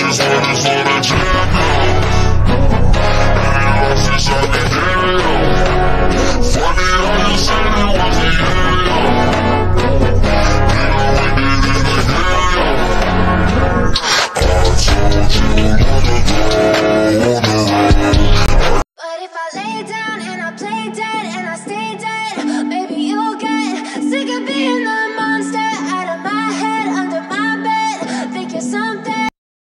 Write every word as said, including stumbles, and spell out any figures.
just wanna slow the jam down. Any losses I can carry on. Funny how you said it wasn't here, yo. Nigga, we did it again, yo. I told you long ago on the road. But if I lay down and I play dead and I stay dead, baby, you'll get sick of being the